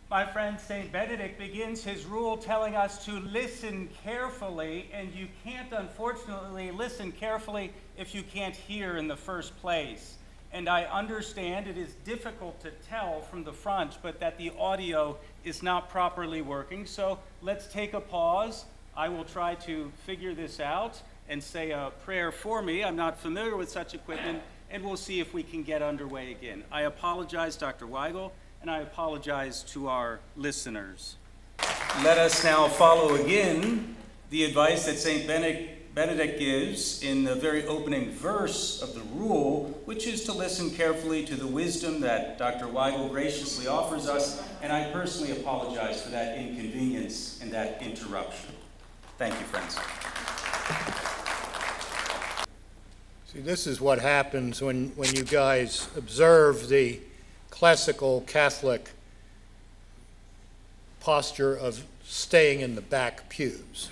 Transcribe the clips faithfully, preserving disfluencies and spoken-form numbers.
My friend Saint Benedict begins his rule telling us to listen carefully, and you can't unfortunately listen carefully if you can't hear in the first place. And I understand it is difficult to tell from the front, but that the audio is not properly working. So let's take a pause. I will try to figure this out and say a prayer for me. I'm not familiar with such equipment, and we'll see if we can get underway again. I apologize, Doctor Weigel, and I apologize to our listeners. Let us now follow again the advice that Saint Benedict gives in the very opening verse of the rule, which is to listen carefully to the wisdom that Doctor Weigel graciously offers us, and I personally apologize for that inconvenience and that interruption. Thank you, friends. See, this is what happens when, when you guys observe the classical Catholic posture of staying in the back pews.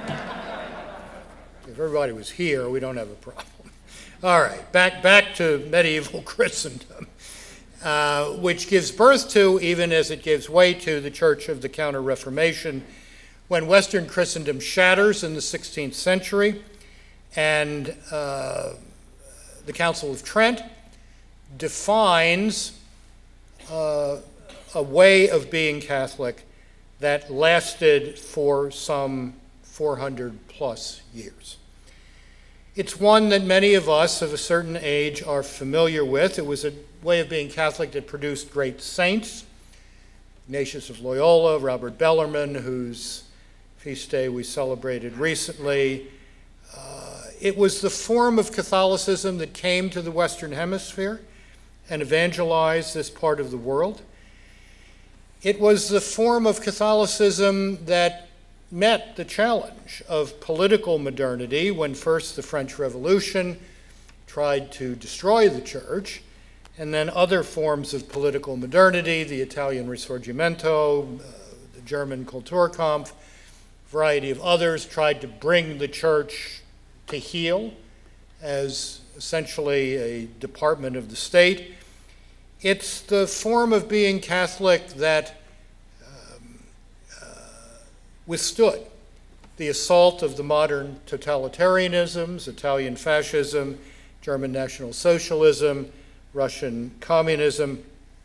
If everybody was here, we don't have a problem. All right, back, back to medieval Christendom, uh, which gives birth to, even as it gives way to, the Church of the Counter-Reformation, when Western Christendom shatters in the sixteenth century, and uh, the Council of Trent defines uh, a way of being Catholic that lasted for some four hundred plus years. It's one that many of us of a certain age are familiar with. It was a way of being Catholic that produced great saints. Ignatius of Loyola, Robert Bellarmine, whose feast day we celebrated recently. Uh, it was the form of Catholicism that came to the Western Hemisphere and evangelized this part of the world. It was the form of Catholicism that met the challenge of political modernity when first the French Revolution tried to destroy the church, and then other forms of political modernity, the Italian Risorgimento, uh, the German Kulturkampf, a variety of others, tried to bring the church to heel as essentially a department of the state. It's the form of being Catholic that um, uh, withstood the assault of the modern totalitarianisms, Italian fascism, German National Socialism, Russian communism.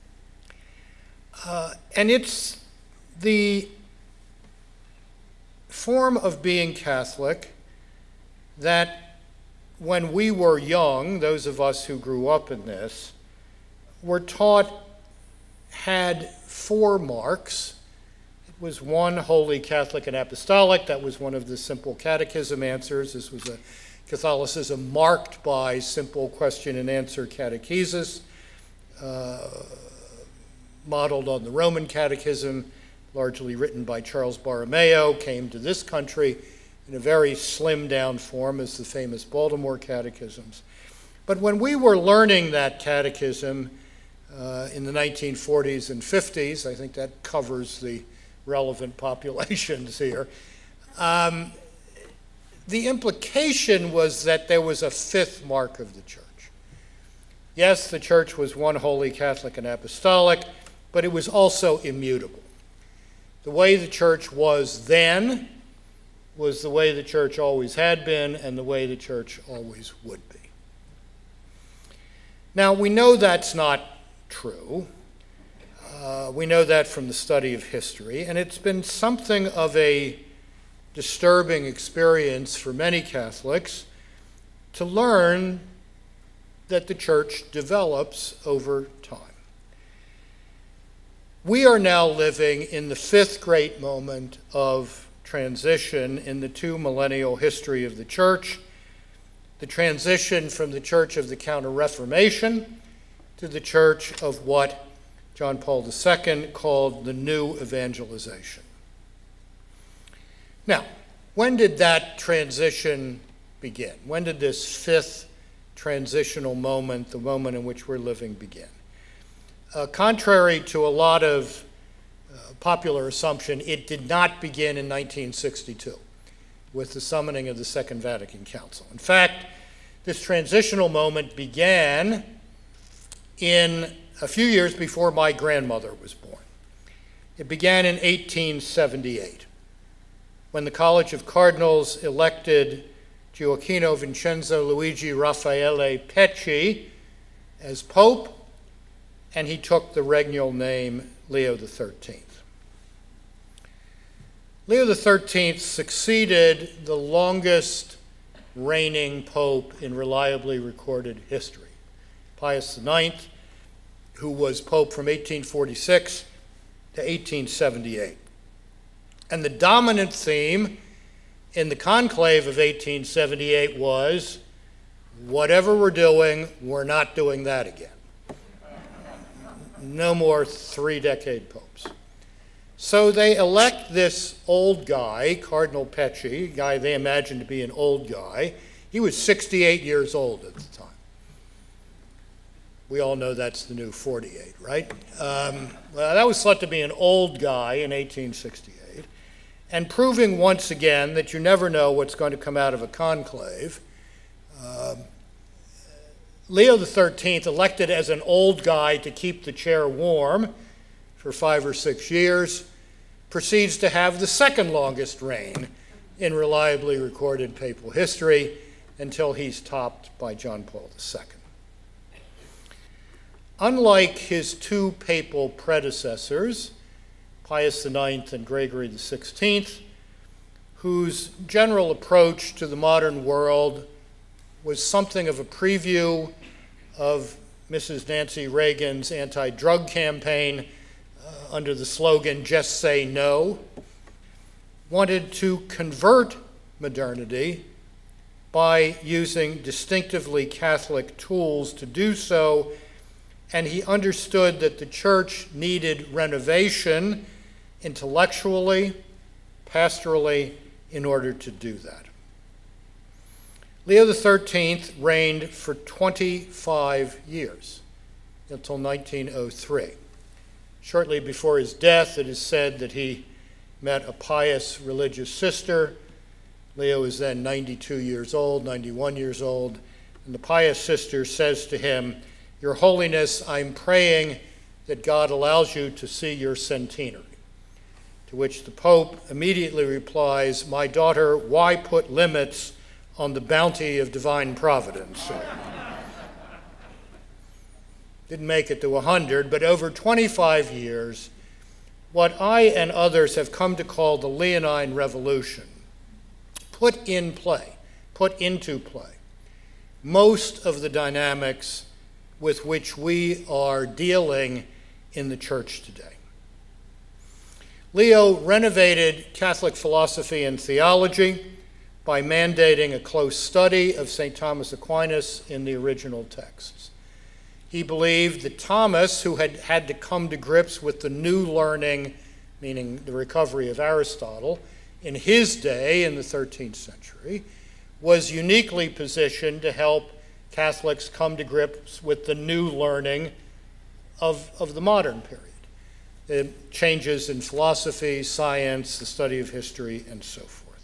Uh, and it's the form of being Catholic that when we were young, those of us who grew up in this, were taught had four marks. It was one, holy, Catholic, and apostolic. That was one of the simple catechism answers. This was a Catholicism marked by simple question and answer catechesis, uh, modeled on the Roman Catechism, largely written by Charles Borromeo, came to this country in a very slimmed down form as the famous Baltimore catechisms. But when we were learning that catechism uh, in the nineteen forties and fifties, I think that covers the relevant populations here, um, the implication was that there was a fifth mark of the church. Yes, the church was one, holy, Catholic, and apostolic, but it was also immutable. The way the church was then was the way the church always had been and the way the church always would be. Now, we know that's not true. Uh, we know that from the study of history, and it's been something of a disturbing experience for many Catholics to learn that the church develops over time. We are now living in the fifth great moment of transition in the two millennial history of the church, the transition from the Church of the Counter-Reformation to the church of what John Paul the Second called the new evangelization. Now, when did that transition begin? When did this fifth transitional moment, the moment in which we're living, begin? Uh, contrary to a lot of uh, popular assumption, it did not begin in nineteen sixty-two with the summoning of the Second Vatican Council. In fact, this transitional moment began in a few years before my grandmother was born. It began in eighteen seventy-eight, when the College of Cardinals elected Gioacchino Vincenzo Luigi Raffaele Pecci as Pope, and he took the regnal name Leo the thirteenth. Leo the thirteenth succeeded the longest reigning pope in reliably recorded history, Pius the ninth, who was pope from eighteen forty-six to eighteen seventy-eight. And the dominant theme in the conclave of eighteen seventy-eight was, whatever we're doing, we're not doing that again. No more three-decade popes. So they elect this old guy, Cardinal Pecci, a guy they imagined to be an old guy. He was sixty-eight years old at the time. We all know that's the new forty-eight, right? Um, well, that was thought to be an old guy in eighteen sixty-eight, and proving once again that you never know what's going to come out of a conclave. Um, Leo the thirteenth, elected as an old guy to keep the chair warm for five or six years, proceeds to have the second longest reign in reliably recorded papal history until he's topped by John Paul the Second. Unlike his two papal predecessors, Pius the ninth and Gregory the sixteenth, whose general approach to the modern world was something of a preview of Missus Nancy Reagan's anti-drug campaign uh, under the slogan, "Just Say No," wanted to convert modernity by using distinctively Catholic tools to do so, and he understood that the church needed renovation intellectually, pastorally, in order to do that. Leo the thirteenth reigned for twenty-five years, until nineteen oh three. Shortly before his death, it is said that he met a pious religious sister. Leo is then ninety-two years old, ninety-one years old, and the pious sister says to him, "Your Holiness, I'm praying that God allows you to see your centenary." To which the Pope immediately replies, "My daughter, why put limits on the bounty of divine providence?" So, didn't make it to one hundred, but over twenty-five years, what I and others have come to call the Leonine Revolution put in play, put into play, most of the dynamics with which we are dealing in the church today. Leo renovated Catholic philosophy and theology by mandating a close study of Saint Thomas Aquinas in the original texts. He believed that Thomas, who had had to come to grips with the new learning, meaning the recovery of Aristotle, in his day in the thirteenth century, was uniquely positioned to help Catholics come to grips with the new learning of, of the modern period. The changes in philosophy, science, the study of history, and so forth.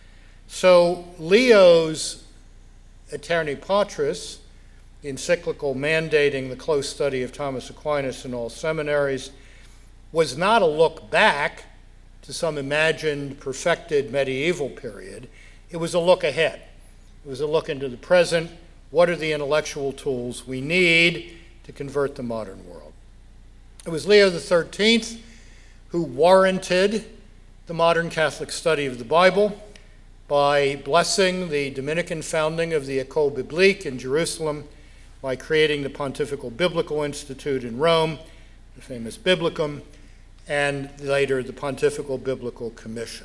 So Leo's Aeterni Patris, encyclical mandating the close study of Thomas Aquinas in all seminaries, was not a look back to some imagined, perfected medieval period. It was a look ahead. It was a look into the present. What are the intellectual tools we need to convert the modern world? It was Leo the thirteenth who warranted the modern Catholic study of the Bible by blessing the Dominican founding of the École Biblique in Jerusalem, by creating the Pontifical Biblical Institute in Rome, the famous Biblicum, and later the Pontifical Biblical Commission.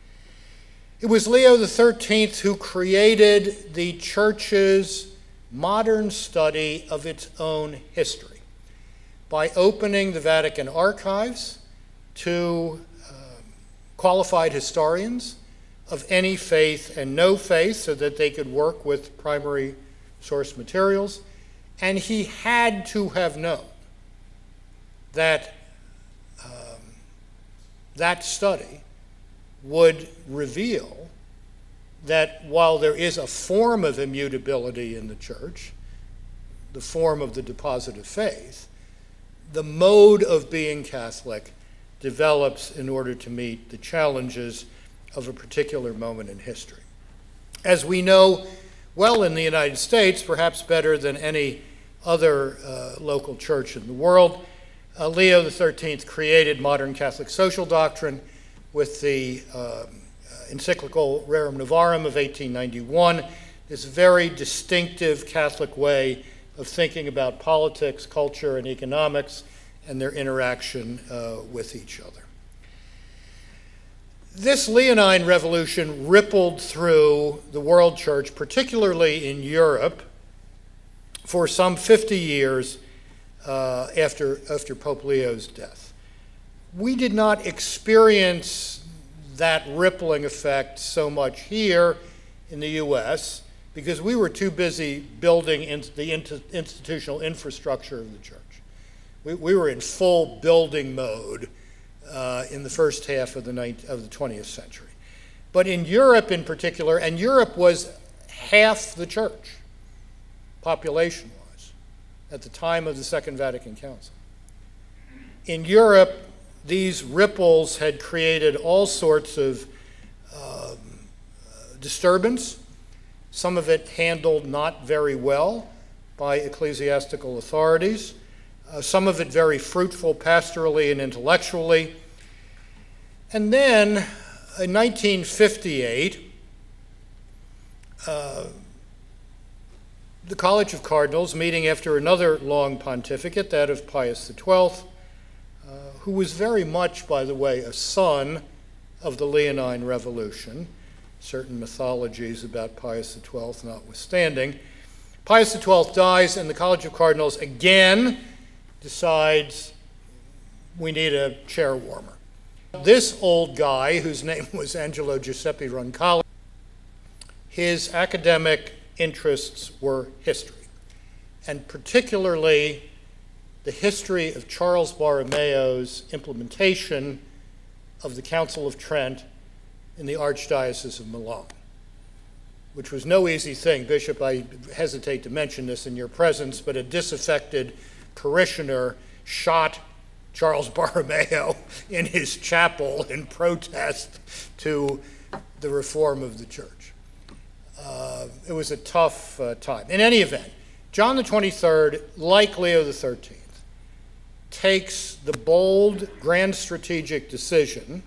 It was Leo the thirteenth who created the Church's modern study of its own history by opening the Vatican archives to uh, qualified historians of any faith and no faith so that they could work with primary source materials. And he had to have known that um, that study would reveal that while there is a form of immutability in the church, the form of the deposit of faith, the mode of being Catholic develops in order to meet the challenges of a particular moment in history. As we know well in the United States, perhaps better than any other uh, local church in the world, uh, Leo the thirteenth created modern Catholic social doctrine with the uh, encyclical Rerum Novarum of eighteen ninety-one, this very distinctive Catholic way of thinking about politics, culture, and economics, and their interaction uh, with each other. This Leonine revolution rippled through the world church, particularly in Europe, for some fifty years uh, after, after Pope Leo's death. We did not experience that rippling effect so much here in the U S because we were too busy building in the institutional infrastructure of the church. We, we were in full building mode uh, in the first half of the, nineteenth, of the twentieth century. But in Europe in particular, and Europe was half the church, population-wise, at the time of the Second Vatican Council. In Europe, these ripples had created all sorts of um, disturbance, some of it handled not very well by ecclesiastical authorities, uh, some of it very fruitful pastorally and intellectually. And then in nineteen fifty-eight, uh, the College of Cardinals, meeting after another long pontificate, that of Pius the twelfth, uh, who was very much, by the way, a son of the Leonine Revolution, certain mythologies about Pius the twelfth notwithstanding. Pius the twelfth dies, and the College of Cardinals again decides we need a chair warmer. This old guy, whose name was Angelo Giuseppe Roncalli, his academic interests were history, and particularly the history of Charles Borromeo's implementation of the Council of Trent in the Archdiocese of Milan, which was no easy thing. Bishop, I hesitate to mention this in your presence, but a disaffected parishioner shot Charles Borromeo in his chapel in protest to the reform of the church. Uh, it was a tough uh, time. In any event, John the twenty-third, like Leo the thirteenth, takes the bold, grand strategic decision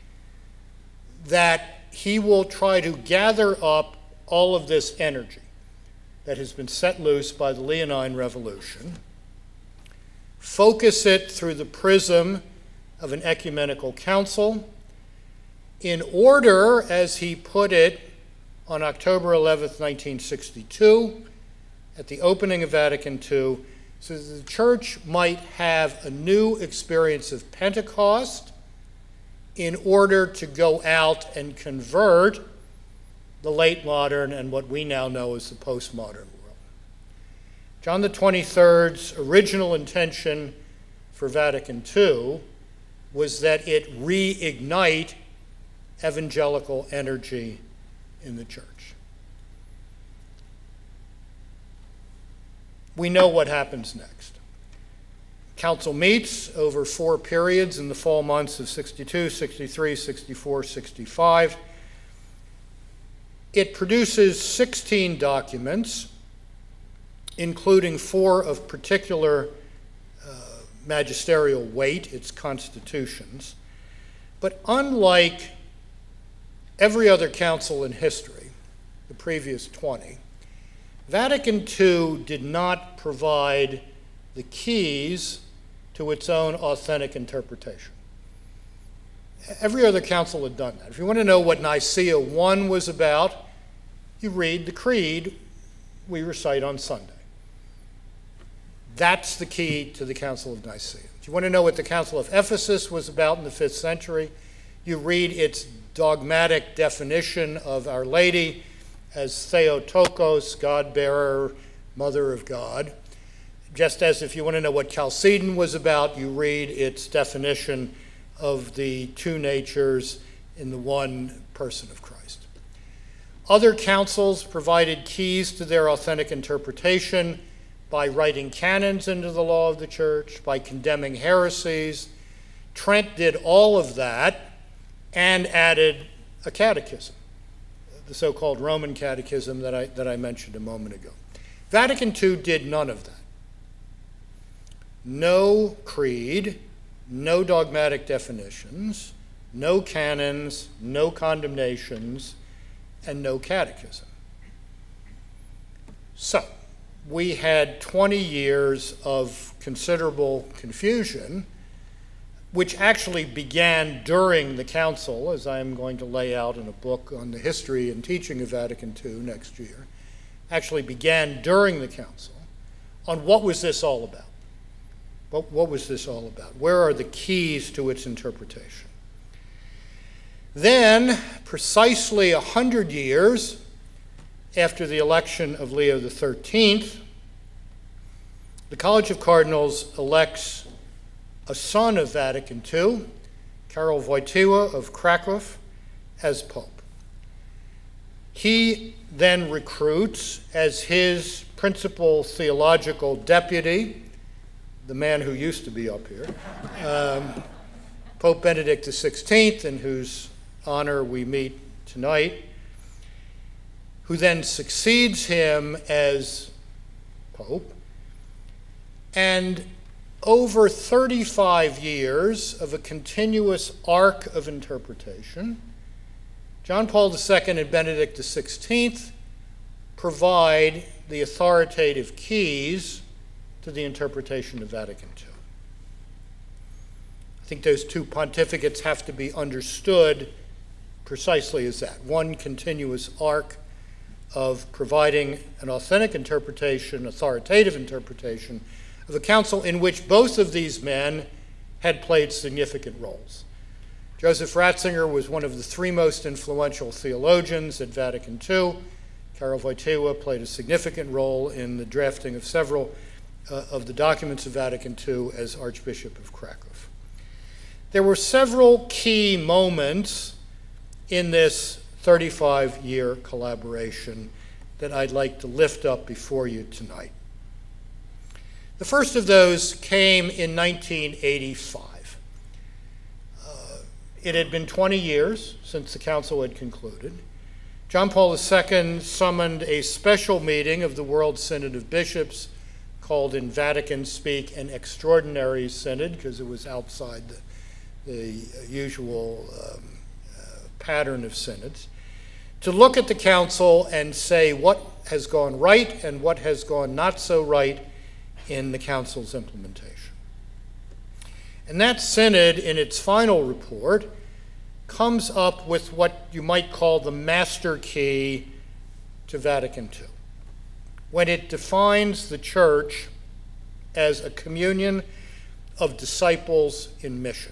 that he will try to gather up all of this energy that has been set loose by the Leonine Revolution, focus it through the prism of an ecumenical council, in order, as he put it on October eleventh, nineteen sixty-two, at the opening of Vatican two, so that the church might have a new experience of Pentecost in order to go out and convert the late modern and what we now know as the postmodern world. John the twenty-third's original intention for Vatican two was that it reignite evangelical energy in the church. We know what happens next. Council meets over four periods in the fall months of sixty-two, sixty-three, sixty-four, sixty-five. It produces sixteen documents, including four of particular uh, magisterial weight, its constitutions. But unlike every other council in history, the previous twenty, Vatican two did not provide the keys to its own authentic interpretation. Every other council had done that. If you want to know what Nicaea one was about, you read the creed we recite on Sunday. That's the key to the Council of Nicaea. If you want to know what the Council of Ephesus was about in the fifth century, you read its dogmatic definition of Our Lady as Theotokos, God-bearer, Mother of God. Just as if you want to know what Chalcedon was about, you read its definition of the two natures in the one person of Christ. Other councils provided keys to their authentic interpretation by writing canons into the law of the church, by condemning heresies, Trent did all of that and added a catechism, the so-called Roman catechism that I, that I mentioned a moment ago. Vatican Two did none of that. No creed, no dogmatic definitions, no canons, no condemnations, and no catechism. So, we had twenty years of considerable confusion, which actually began during the council, as I am going to lay out in a book on the history and teaching of Vatican Two next year, actually began during the council, on what was this all about? What, what was this all about? Where are the keys to its interpretation? Then, precisely a hundred years after the election of Leo the thirteenth, the College of Cardinals elects a son of Vatican Two, Karol Wojtyła of Krakow, as Pope. He then recruits as his principal theological deputy, the man who used to be up here, um, Pope Benedict the sixteenth, in whose honor we meet tonight, who then succeeds him as Pope. And over thirty-five years of a continuous arc of interpretation, John Paul the Second and Benedict the sixteenth provide the authoritative keys to the interpretation of Vatican Two. I think those two pontificates have to be understood precisely as that. One continuous arc of providing an authentic interpretation, authoritative interpretation, of a council in which both of these men had played significant roles. Joseph Ratzinger was one of the three most influential theologians at Vatican Two. Karol Wojtyła played a significant role in the drafting of several uh, of the documents of Vatican Two as Archbishop of Krakow. There were several key moments in this thirty-five-year collaboration that I'd like to lift up before you tonight. The first of those came in nineteen eighty-five. Uh, it had been twenty years since the council had concluded. John Paul the Second summoned a special meeting of the World Synod of Bishops, called in Vatican speak an extraordinary synod, because it was outside the, the usual um, uh, pattern of synods, to look at the council and say what has gone right and what has gone not so right in the council's implementation. And that synod, in its final report, comes up with what you might call the master key to Vatican Two, when it defines the church as a communion of disciples in mission.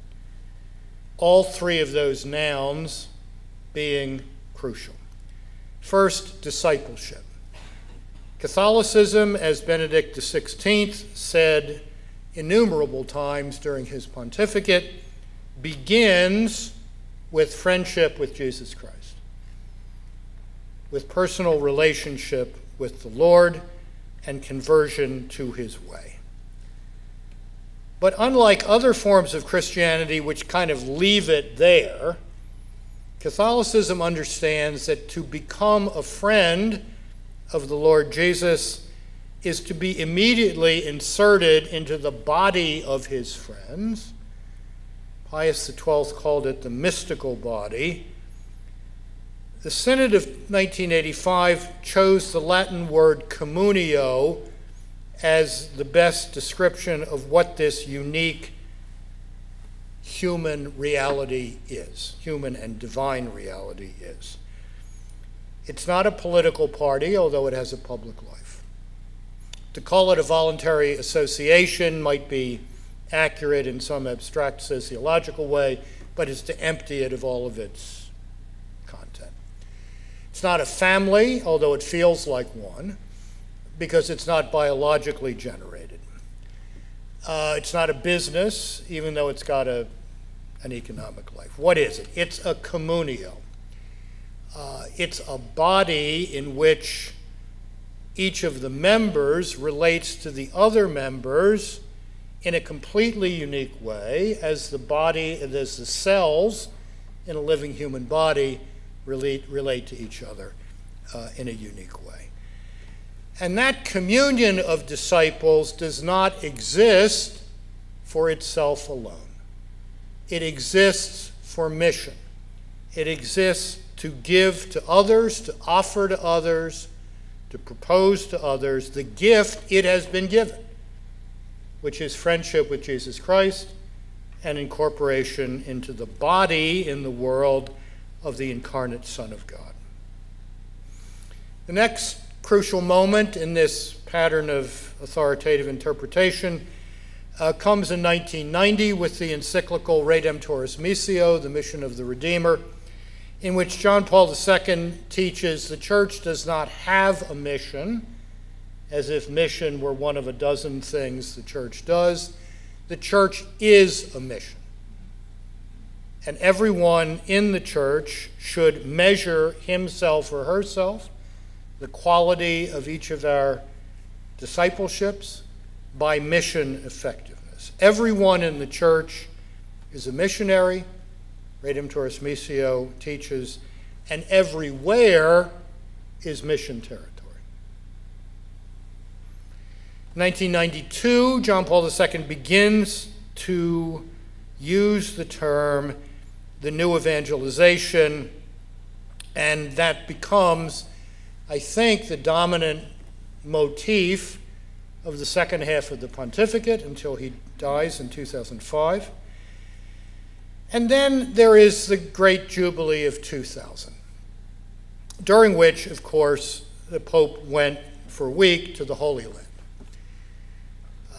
All three of those nouns being crucial. First, discipleship. Catholicism, as Benedict the sixteenth said innumerable times during his pontificate, begins with friendship with Jesus Christ, with personal relationship with the Lord and conversion to his way. But unlike other forms of Christianity which kind of leave it there, Catholicism understands that to become a friend of the Lord Jesus is to be immediately inserted into the body of his friends. Pius the twelfth called it the mystical body. The Synod of nineteen eighty-five chose the Latin word communio as the best description of what this unique human reality is, human and divine reality is. It's not a political party, although it has a public life. To call it a voluntary association might be accurate in some abstract sociological way, but it's to empty it of all of its content. It's not a family, although it feels like one, because it's not biologically generated. Uh, it's not a business, even though it's got a, an economic life. What is it? It's a communio. Uh, it's a body in which each of the members relates to the other members in a completely unique way as the body, as the cells in a living human body relate, relate to each other uh, in a unique way. And that communion of disciples does not exist for itself alone. It exists for mission. It exists to give to others, to offer to others, to propose to others the gift it has been given, which is friendship with Jesus Christ and incorporation into the body in the world of the incarnate Son of God. The next crucial moment in this pattern of authoritative interpretation uh, comes in nineteen ninety with the encyclical Redemptoris Missio, the Mission of the Redeemer, in which John Paul the Second teaches the church does not have a mission, as if mission were one of a dozen things the church does. The church is a mission. And everyone in the church should measure himself or herself, the quality of each of our discipleships, by mission effectiveness. Everyone in the church is a missionary, Redemptoris Missio teaches, and everywhere is mission territory. In nineteen ninety-two, John Paul the Second begins to use the term the new evangelization, and that becomes, I think, the dominant motif of the second half of the pontificate until he dies in two thousand five. And then there is the great Jubilee of two thousand, during which, of course, the Pope went for a week to the Holy Land. Uh,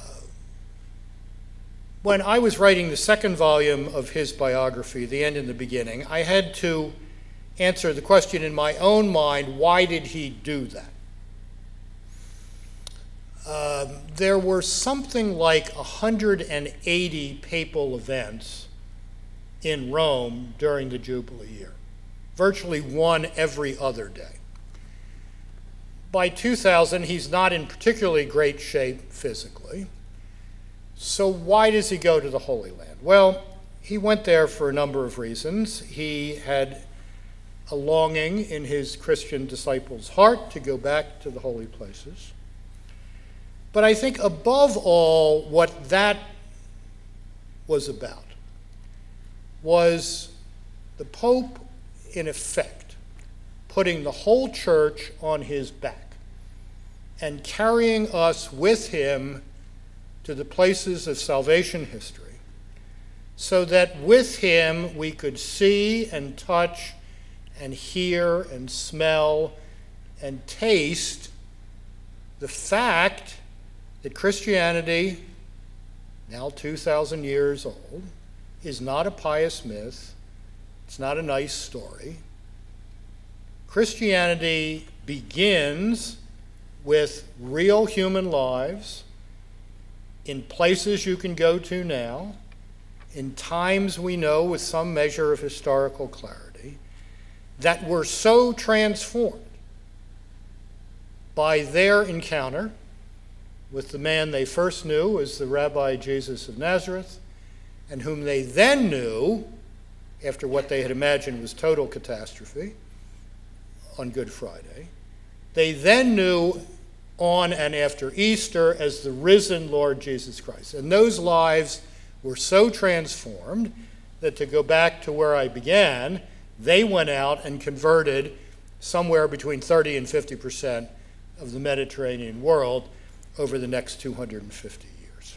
when I was writing the second volume of his biography, The End and the Beginning, I had to answer the question in my own mind, why did he do that? Um, there were something like one hundred eighty papal events in Rome during the Jubilee year, virtually one every other day. By two thousand, he's not in particularly great shape physically. So why does he go to the Holy Land? Well, he went there for a number of reasons. He had a longing in his Christian disciples' heart to go back to the holy places. But I think above all, what that was about was the Pope, in effect, putting the whole church on his back and carrying us with him to the places of salvation history, so that with him we could see and touch and hear and smell and taste the fact that Christianity, now two thousand years old, is not a pious myth. It's not a nice story. Christianity begins with real human lives in places you can go to now, in times we know with some measure of historical clarity, that were so transformed by their encounter with the man they first knew as the Rabbi Jesus of Nazareth, and whom they then knew, after what they had imagined was total catastrophe, on Good Friday. They then knew on and after Easter as the risen Lord Jesus Christ. And those lives were so transformed that, to go back to where I began, they went out and converted somewhere between thirty and fifty percent of the Mediterranean world over the next two hundred fifty years.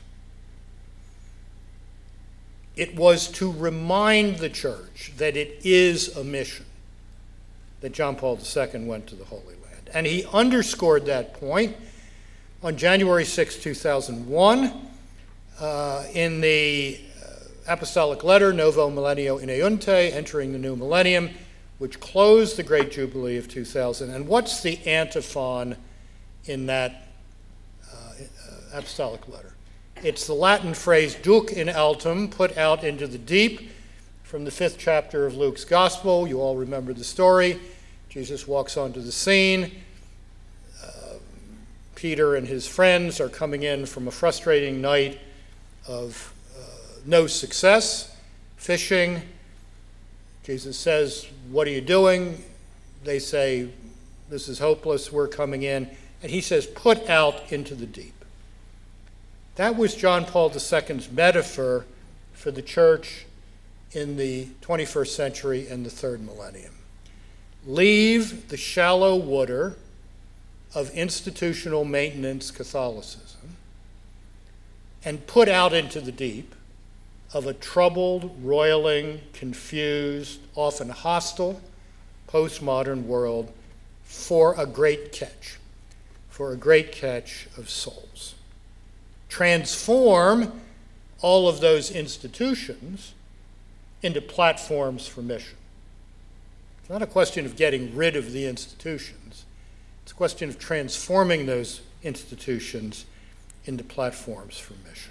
It was to remind the church that it is a mission that John Paul the Second went to the Holy Land. And he underscored that point on January sixth, two thousand one, uh, in the uh, apostolic letter, Novo Millennio Ineunte, Entering the New Millennium, which closed the Great Jubilee of two thousand. And what's the antiphon in that uh, uh, apostolic letter? It's the Latin phrase, duc in altum, put out into the deep, from the fifth chapter of Luke's Gospel. You all remember the story. Jesus walks onto the scene. Uh, Peter and his friends are coming in from a frustrating night of uh, no success, fishing. Jesus says, what are you doing? They say, this is hopeless, we're coming in. And he says, put out into the deep. That was John Paul the Second's metaphor for the church in the twenty-first century and the third millennium. Leave the shallow water of institutional maintenance Catholicism and put out into the deep of a troubled, roiling, confused, often hostile, postmodern world for a great catch, for a great catch of souls. Transform all of those institutions into platforms for mission. It's not a question of getting rid of the institutions. It's a question of transforming those institutions into platforms for mission.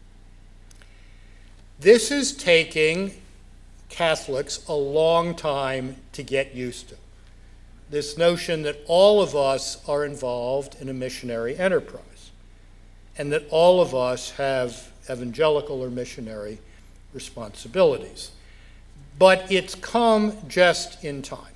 This is taking Catholics a long time to get used to. This notion that all of us are involved in a missionary enterprise, and that all of us have evangelical or missionary responsibilities. But it's come just in time.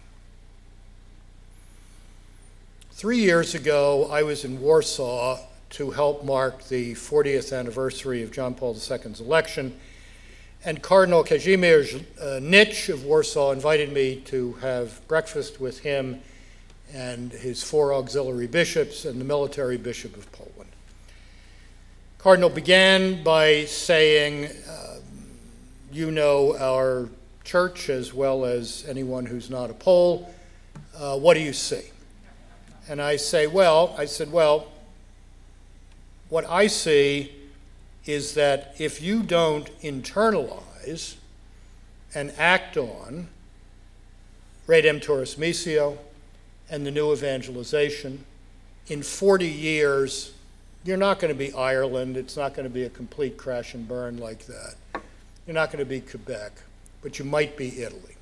Three years ago, I was in Warsaw to help mark the fortieth anniversary of John Paul the Second's election, and Cardinal Kazimierz uh, Nitsch of Warsaw invited me to have breakfast with him and his four auxiliary bishops and the military bishop of Poland. Cardinal began by saying, uh, you know our church as well as anyone who's not a Pole. Uh, what do you see? And I say, well, I said, well, what I see is that if you don't internalize and act on Redem Turis Missio and the new evangelization, in forty years, you're not going to be Ireland. It's not going to be a complete crash and burn like that. You're not going to be Quebec, but you might be Italy.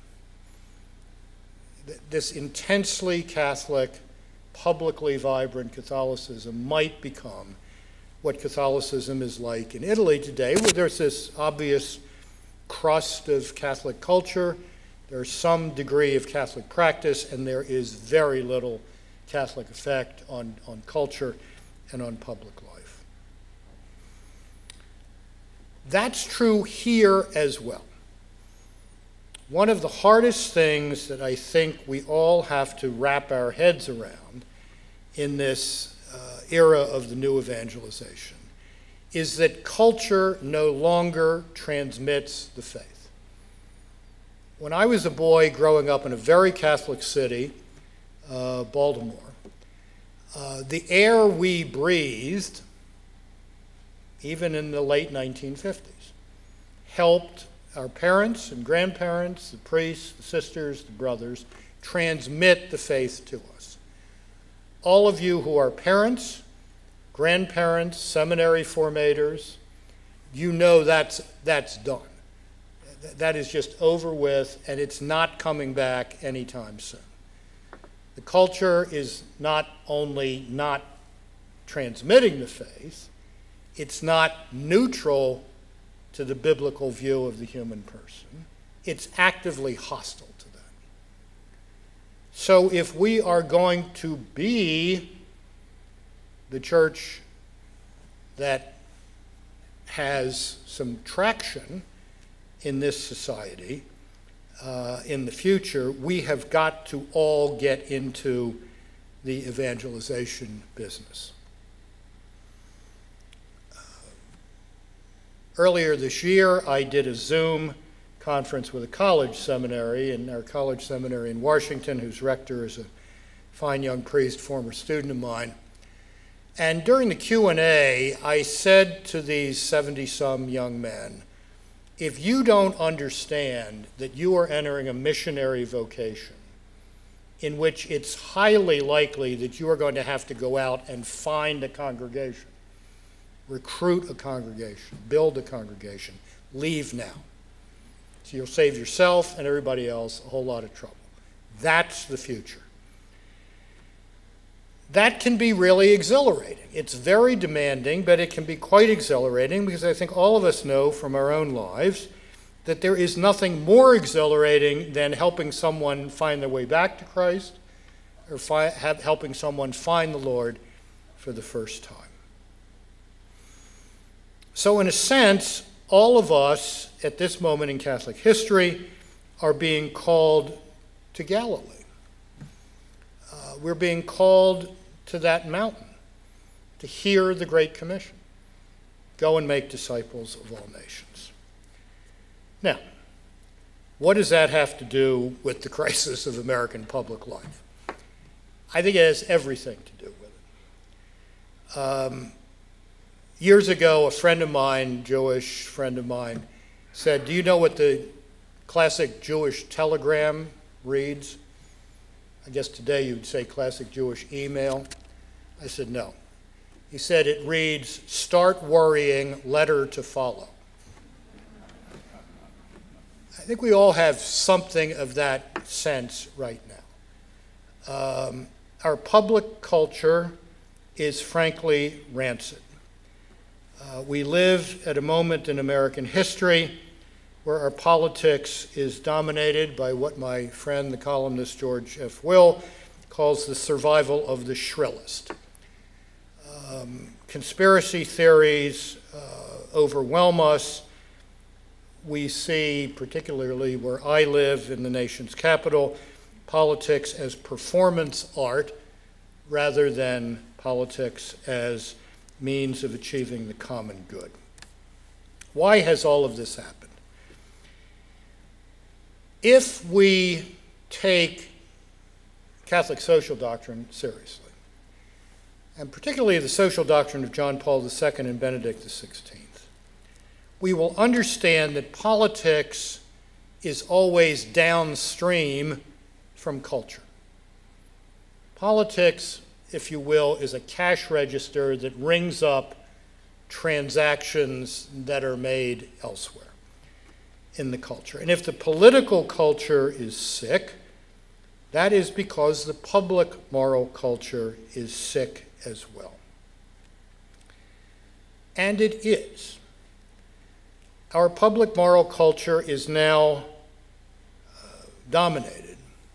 This intensely Catholic, publicly vibrant Catholicism might become what Catholicism is like in Italy today, where there's this obvious crust of Catholic culture, there's some degree of Catholic practice, and there is very little Catholic effect on, on culture and on public life. That's true here as well. One of the hardest things that I think we all have to wrap our heads around in this uh, era of the new evangelization is that culture no longer transmits the faith. When I was a boy growing up in a very Catholic city, uh, Baltimore, uh, the air we breathed, even in the late nineteen fifties, helped our parents and grandparents, the priests, the sisters, the brothers, transmit the faith to us. All of you who are parents, grandparents, seminary formators, you know that's, that's done. That is just over with, and it's not coming back anytime soon. The culture is not only not transmitting the faith, it's not neutral to the biblical view of the human person. It's actively hostile to that. So if we are going to be the church that has some traction in this society uh, in the future, we have got to all get into the evangelization business. Uh, earlier this year, I did a Zoom conference with a college seminary, in our college seminary in Washington, whose rector is a fine young priest, former student of mine. And during the Q and A, I said to these seventy-some young men, if you don't understand that you are entering a missionary vocation in which it's highly likely that you are going to have to go out and find a congregation, recruit a congregation, build a congregation, leave now. So you'll save yourself and everybody else a whole lot of trouble. That's the future. that can be really exhilarating. It's very demanding, but it can be quite exhilarating because I think all of us know from our own lives that there is nothing more exhilarating than helping someone find their way back to Christ or fi- have, helping someone find the Lord for the first time. So in a sense, all of us at this moment in Catholic history are being called to Galilee. Uh, we're being called to that mountain to hear the Great Commission. Go and make disciples of all nations. Now, what does that have to do with the crisis of American public life? I think it has everything to do with it. Um, years ago, a friend of mine, Jewish friend of mine, said, do you know what the classic Jewish telegram reads? I guess today you'd say classic Jewish email. I said, no. He said it reads, start worrying, letter to follow. I think we all have something of that sense right now. Um, our public culture is frankly rancid. Uh, we live at a moment in American history where our politics is dominated by what my friend, the columnist George F. Will, calls the survival of the shrillest. Um, conspiracy theories uh, overwhelm us. We see, particularly where I live in the nation's capital, politics as performance art rather than politics as means of achieving the common good. Why has all of this happened? If we take Catholic social doctrine seriously, and particularly the social doctrine of John Paul the Second and Benedict the sixteenth, we will understand that politics is always downstream from culture. Politics, if you will, is a cash register that rings up transactions that are made elsewhere in the culture. And if the political culture is sick, that is because the public moral culture is sick as well. And it is. Our public moral culture is now uh, dominated,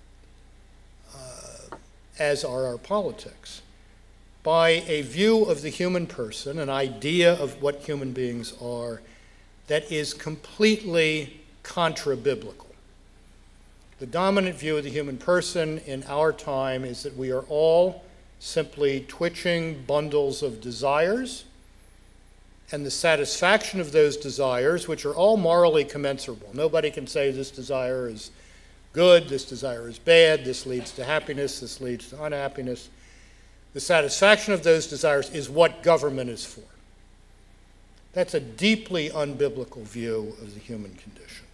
uh, as are our politics, by a view of the human person, an idea of what human beings are, that is completely contra-biblical. The dominant view of the human person in our time is that we are all simply twitching bundles of desires, and the satisfaction of those desires, which are all morally commensurable. Nobody can say this desire is good, this desire is bad, this leads to happiness, this leads to unhappiness. The satisfaction of those desires is what government is for. That's a deeply unbiblical view of the human condition.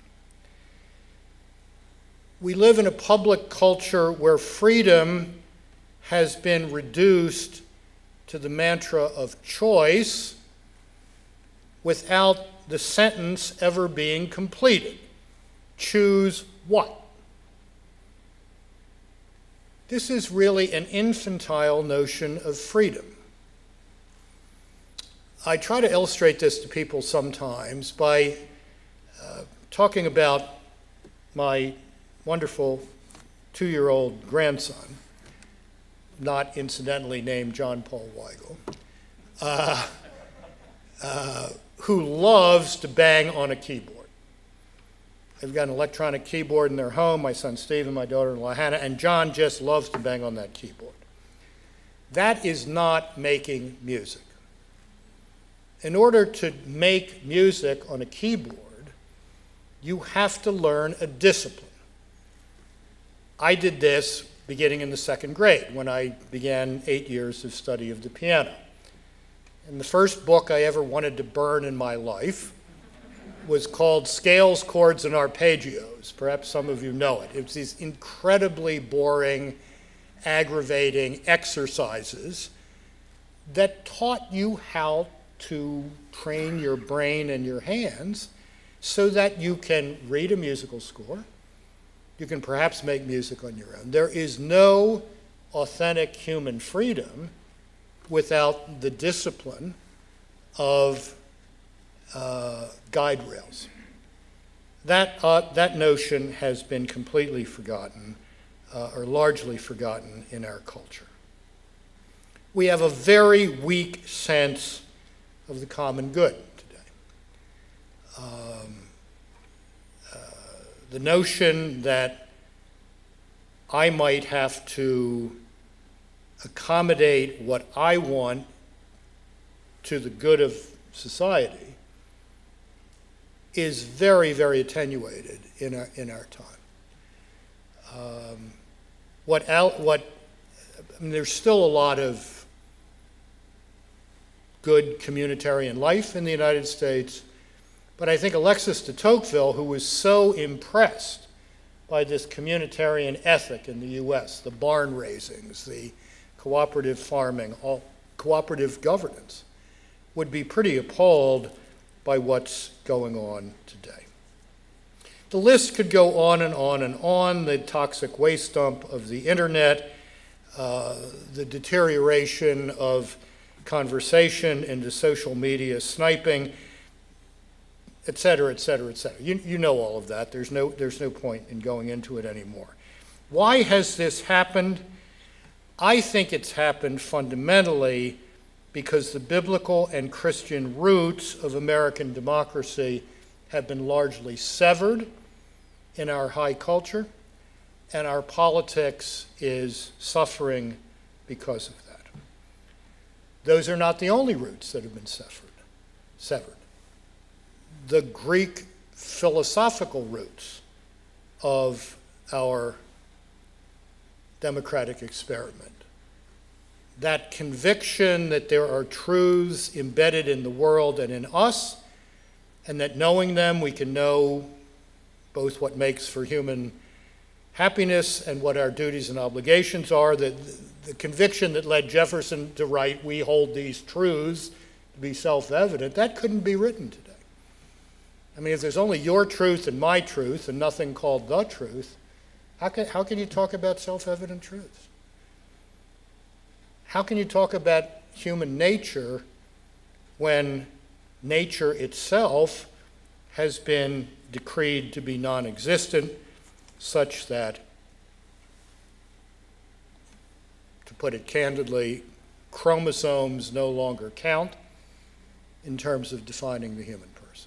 We live in a public culture where freedom has been reduced to the mantra of choice without the sentence ever being completed. Choose what? This is really an infantile notion of freedom. I try to illustrate this to people sometimes by uh, talking about my wonderful two-year-old grandson, not incidentally named John Paul Weigel, uh, uh, who loves to bang on a keyboard. They've got an electronic keyboard in their home, my son Stephen, my daughter-in-law Hannah, and John just loves to bang on that keyboard. That is not making music. In order to make music on a keyboard, you have to learn a discipline. I did this beginning in the second grade when I began eight years of study of the piano. And the first book I ever wanted to burn in my life was called Scales, Chords, and Arpeggios. Perhaps some of you know it. It was these incredibly boring, aggravating exercises that taught you how to train your brain and your hands so that you can read a musical score. You can perhaps make music on your own. There is no authentic human freedom without the discipline of uh, guide rails. That, uh, that notion has been completely forgotten, uh, or largely forgotten in our culture. We have a very weak sense of the common good today. Um, uh, the notion that I might have to accommodate what I want to the good of society is very, very attenuated in our, in our time. Um, what, al what, I mean, there's still a lot of good communitarian life in the United States, but I think Alexis de Tocqueville, who was so impressed by this communitarian ethic in the U S, the barn raisings, the cooperative farming, all cooperative governance, would be pretty appalled by what's going on today. The list could go on and on and on, the toxic waste dump of the internet, uh, the deterioration of conversation into social media sniping, et cetera, et cetera, et cetera. You, you know all of that. There's no, there's no point in going into it anymore. Why has this happened? I think it's happened fundamentally because the biblical and Christian roots of American democracy have been largely severed in our high culture, and our politics is suffering because of that. Those are not the only roots that have been severed. severed. The Greek philosophical roots of our democratic experiment, that conviction that there are truths embedded in the world and in us, and that knowing them we can know both what makes for human happiness and what our duties and obligations are, that the conviction that led Jefferson to write, "We hold these truths to be self-evident," that couldn't be written today. I mean, if there's only your truth and my truth and nothing called the truth, how can, how can you talk about self-evident truths? How can you talk about human nature when nature itself has been decreed to be non-existent, such that, to put it candidly, chromosomes no longer count in terms of defining the human person?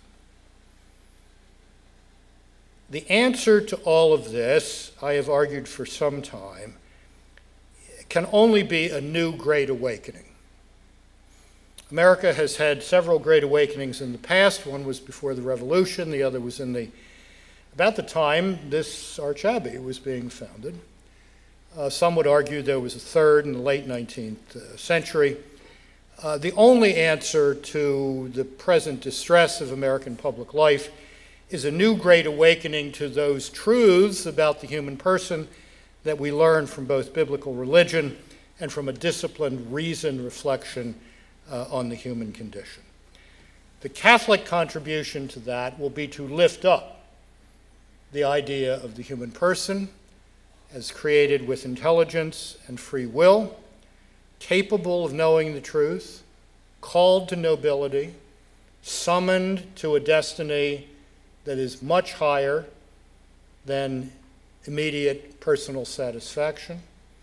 The answer to all of this, I have argued for some time, can only be a new Great Awakening. America has had several Great Awakenings in the past. One was before the Revolution, the other was in the, about the time this Arch Abbey was being founded. Uh, some would argue there was a third in the late nineteenth uh, century. Uh, the only answer to the present distress of American public life is a new Great Awakening to those truths about the human person that we learn from both biblical religion and from a disciplined reasoned reflection uh, on the human condition. The Catholic contribution to that will be to lift up the idea of the human person as created with intelligence and free will, capable of knowing the truth, called to nobility, summoned to a destiny that is much higher than immediate personal satisfaction,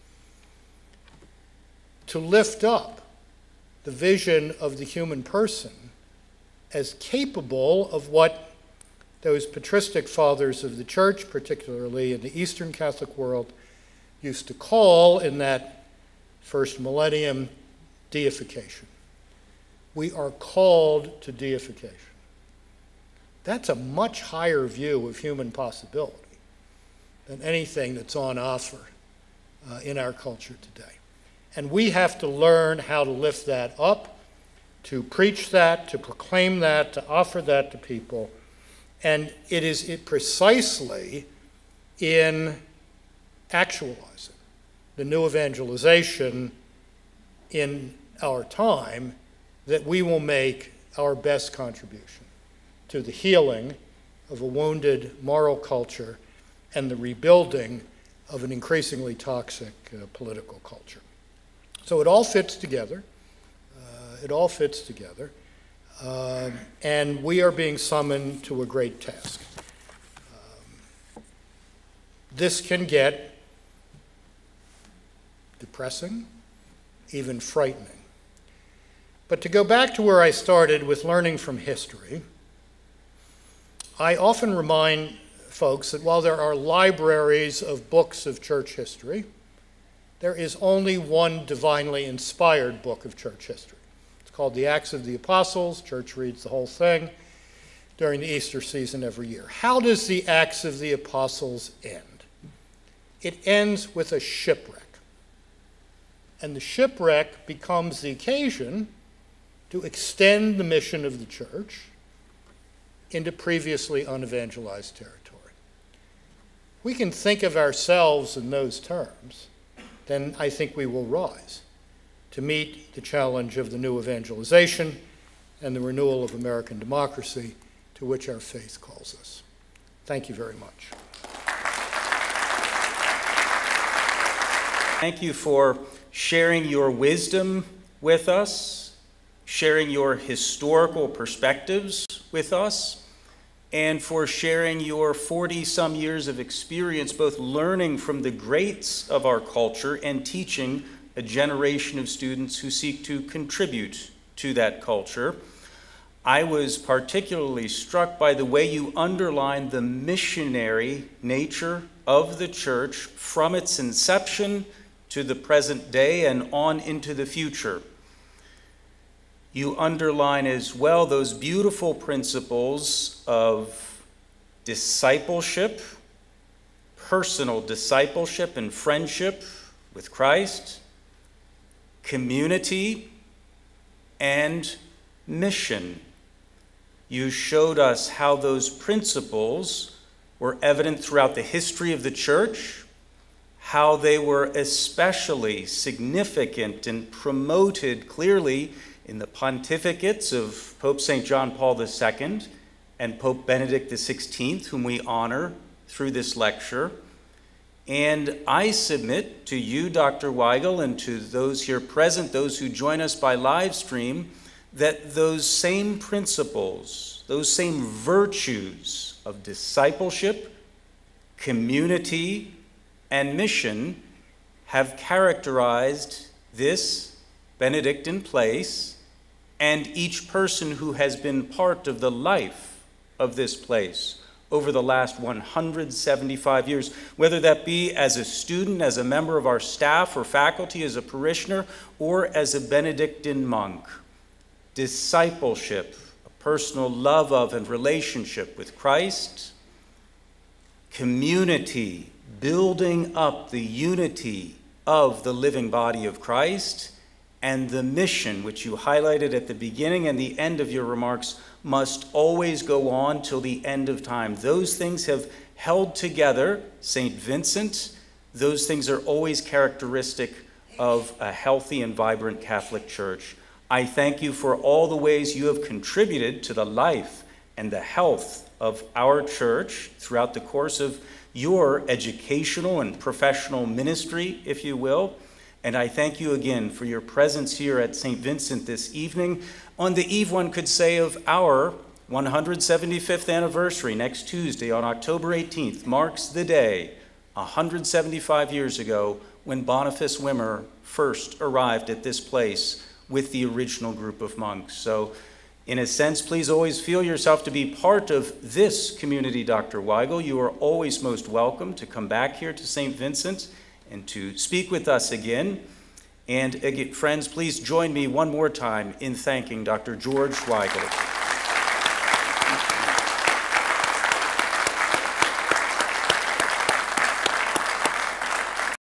to lift up the vision of the human person as capable of what those patristic fathers of the church, particularly in the Eastern Catholic world, used to call in that first millennium deification. We are called to deification. That's a much higher view of human possibility than anything that's on offer uh, in our culture today. And we have to learn how to lift that up, to preach that, to proclaim that, to offer that to people. And it is it precisely in actualizing the new evangelization in our time that we will make our best contribution to the healing of a wounded moral culture and the rebuilding of an increasingly toxic uh, political culture. So it all fits together. Uh, it all fits together. Uh, and we are being summoned to a great task. Um, this can get depressing, even frightening. But to go back to where I started with learning from history, I often remind folks that while there are libraries of books of church history, there is only one divinely inspired book of church history. It's called the Acts of the Apostles. Church reads the whole thing during the Easter season every year. How does the Acts of the Apostles end? It ends with a shipwreck. And the shipwreck becomes the occasion to extend the mission of the church into previously unevangelized territory. We can think of ourselves in those terms, then I think we will rise to meet the challenge of the new evangelization and the renewal of American democracy to which our faith calls us. Thank you very much. Thank you for sharing your wisdom with us, sharing your historical perspectives with us, and for sharing your forty-some years of experience, both learning from the greats of our culture and teaching a generation of students who seek to contribute to that culture. I was particularly struck by the way you underlined the missionary nature of the church from its inception to the present day and on into the future. You underline as well those beautiful principles of discipleship, personal discipleship and friendship with Christ, community, and mission. You showed us how those principles were evident throughout the history of the church, how they were especially significant and promoted clearly in the pontificates of Pope Saint John Paul the Second and Pope Benedict the sixteenth, whom we honor through this lecture. And I submit to you, Doctor Weigel, and to those here present, those who join us by live stream, that those same principles, those same virtues of discipleship, community, and mission have characterized this Benedictine place and each person who has been part of the life of this place over the last one hundred seventy-five years, whether that be as a student, as a member of our staff or faculty, as a parishioner, or as a Benedictine monk. Discipleship, a personal love of and relationship with Christ, community, building up the unity of the living body of Christ, and the mission, which you highlighted at the beginning and the end of your remarks, must always go on till the end of time. Those things have held together Saint Vincent. Those things are always characteristic of a healthy and vibrant Catholic Church. I thank you for all the ways you have contributed to the life and the health of our church throughout the course of your educational and professional ministry, if you will. And I thank you again for your presence here at Saint Vincent this evening, on the eve, one could say, of our one hundred seventy-fifth anniversary. Next Tuesday, on October eighteenth, marks the day, one hundred seventy-five years ago, when Boniface Wimmer first arrived at this place with the original group of monks. So, in a sense, please always feel yourself to be part of this community, Doctor Weigel. You are always most welcome to come back here to Saint Vincent and to speak with us again. And again, friends, please join me one more time in thanking Doctor George Weigel.